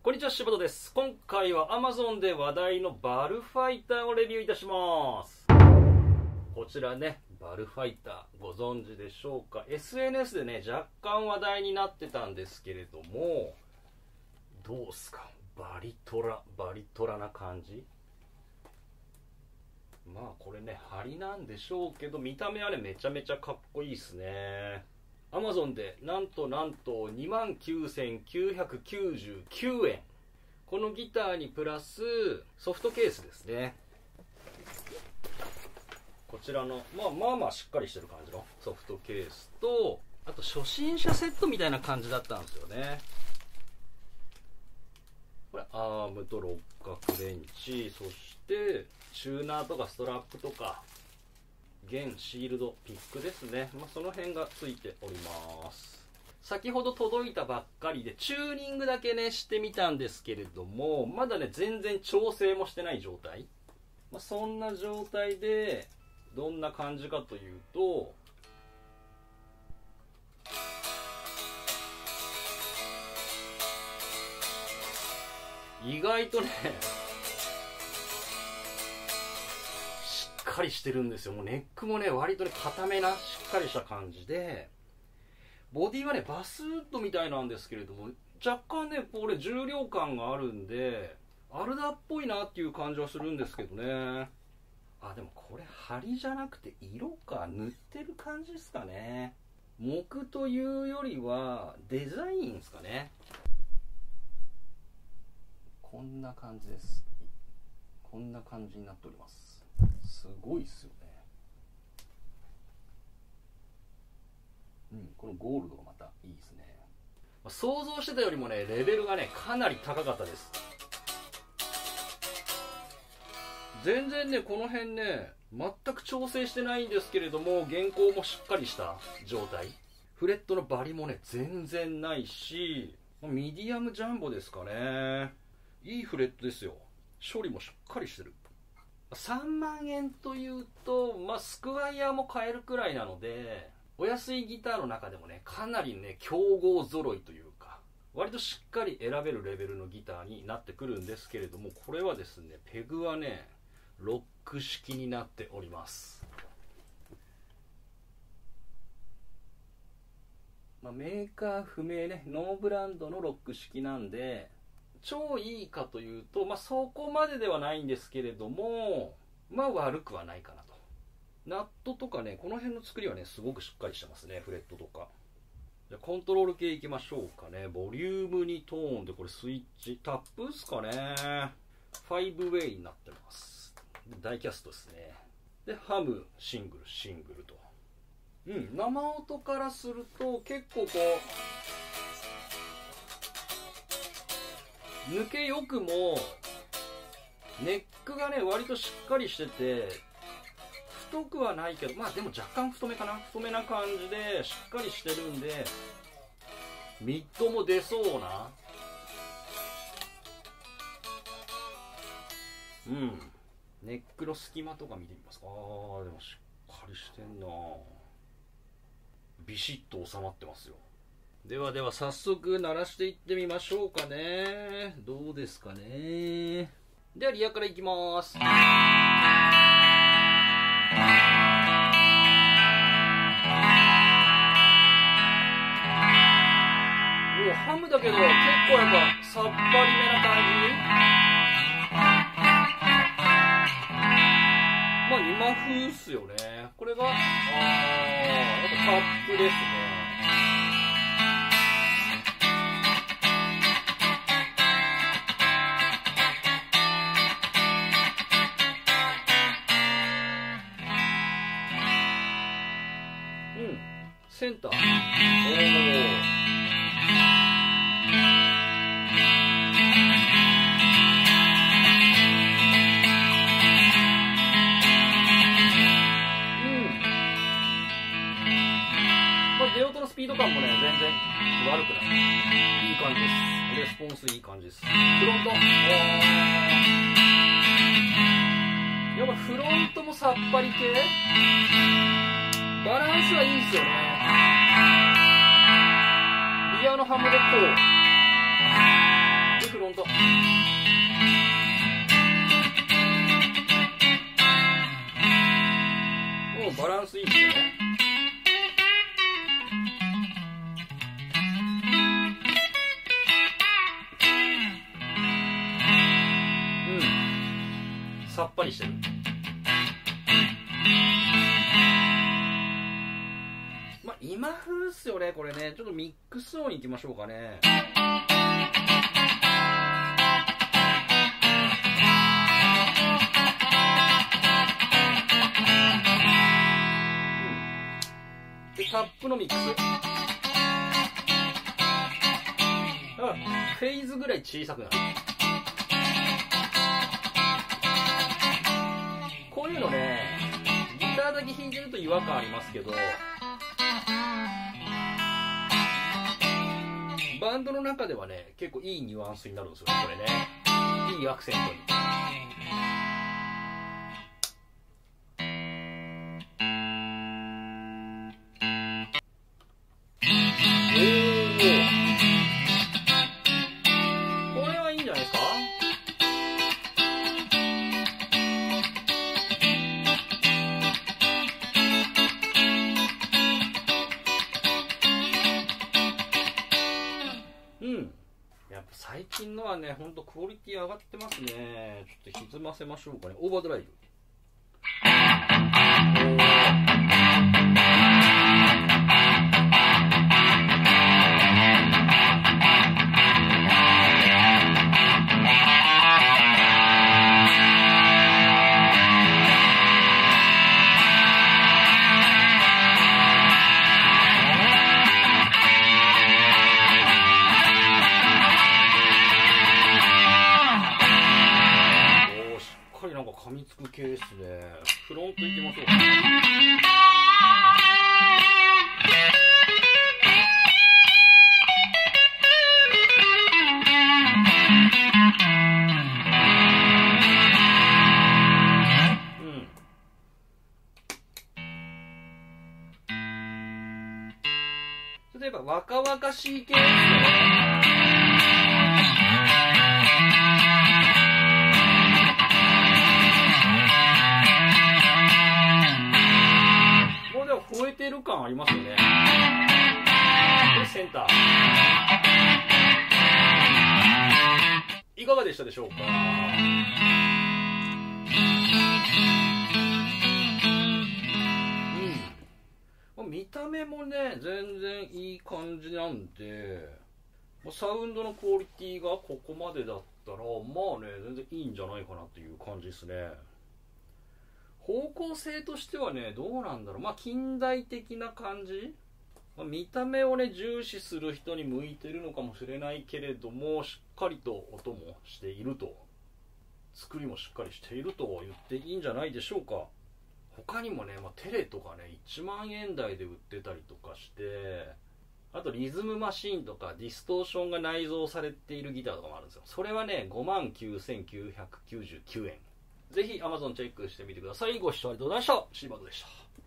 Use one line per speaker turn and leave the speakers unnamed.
こんにちは、柴田です。今回は Amazon で話題のバルファイターをレビューいたします。こちらね、バルファイターご存知でしょうか。 SNS でね、若干話題になってたんですけれども、どうすか、バリトラな感じ。まあこれね、針なんでしょうけど、見た目はね、めちゃめちゃかっこいいですね。Amazon でなんと29,999円。このギターにプラスソフトケースですね。こちらのまあしっかりしてる感じのソフトケースと、あと初心者セットみたいな感じだったんですよね。これアームと六角レンチ、そしてチューナーとかストラップとか弦、シールド、ピックですね。その辺がついております。先ほど届いたばっかりでチューニングだけねしてみたんですけれども、まだね全然調整もしてない状態。そんな状態でどんな感じかというと、意外とねしっかりしてるんですよ。もうネックもね割とね硬めなしっかりした感じで、ボディはねバスウッドみたいなんですけれども、若干ねこれ重量感があるんでアルダっぽいなっていう感じはするんですけどね。でもこれ針じゃなくて色か、塗ってる感じですかね。木というよりはデザインですかね。こんな感じです。こんな感じになっております。すごいっすよね。このゴールドがまたいいですね。想像してたよりもねレベルがねかなり高かったです。全然ねこの辺ね全く調整してないんですけれども、原稿もしっかりした状態。フレットのバリもね全然ないし、ミディアムジャンボですかね。いいフレットですよ。処理もしっかりしてる。3万円というと、スクワイヤーも買えるくらいなので、お安いギターの中でもねかなりね競合揃いというか、割としっかり選べるレベルのギターになってくるんですけれども、これはですねペグはねロック式になっております。メーカー不明ね、ノーブランドのロック式なんで超いいかというと、そこまでではないんですけれども、悪くはないかなと。ナットとかねこの辺の作りはねすごくしっかりしてますね。フレットとか。じゃコントロール系いきましょうかね。ボリュームにトーンで、これスイッチタップですかね。5ウェイになってます。ダイキャストですね。でハムシングルと、生音からすると結構こう抜けよくもネックがね割としっかりしてて、太くはないけどでも若干太めかな、太めな感じでしっかりしてるんで、ミッドも出そうなネックの隙間とか見てみますか。でもしっかりしてんな。ビシッと収まってますよ。では早速鳴らしていってみましょうかね。どうですかね。ではリアからいきます。ハムだけど結構やっぱさっぱりめな感じ。今風っすよね。これがやっぱタップですね。センター。出音のスピード感もね全然悪くない。いい感じです。レスポンスいい感じです。フロント、やっぱフロントもさっぱり系、バランスはいいんですよね。リアのハムでこうでフロント、 ょ。もうバランスいいですよね。さっぱりしてる。まあ今風っすよねこれね。ちょっとミックス音いきましょうかね。でタップのミックス、フェイズぐらい小さくなる。こういうのね、ギターだけ弾いてると違和感ありますけど、バンドの中ではね結構いいニュアンスになるんですよねこれね。いいアクセントに。これはいいんじゃないですか。やっぱ最近のはね、ほんとクオリティ上がってますね。ちょっと歪ませましょうかね。オーバードライブ。なんか噛みつく系ですね。フロントいきましょうか。例えば若々しい系ですね。超えてる感ありますよね。でセンターいかがでしたでしょうか。見た目もね全然いい感じなんで、サウンドのクオリティがここまでだったらまあね全然いいんじゃないかなっていう感じですね。方向性としてはねどうなんだろう。近代的な感じ、見た目をね重視する人に向いてるのかもしれないけれども、しっかりと音もしていると、作りもしっかりしていると言っていいんじゃないでしょうか。他にもね、テレとかね1万円台で売ってたりとかして、あとリズムマシーンとかディストーションが内蔵されているギターとかもあるんですよ。それはね 59,999 円。ぜひ Amazon チェックしてみてください。ご視聴ありがとうございました。シーバードでした。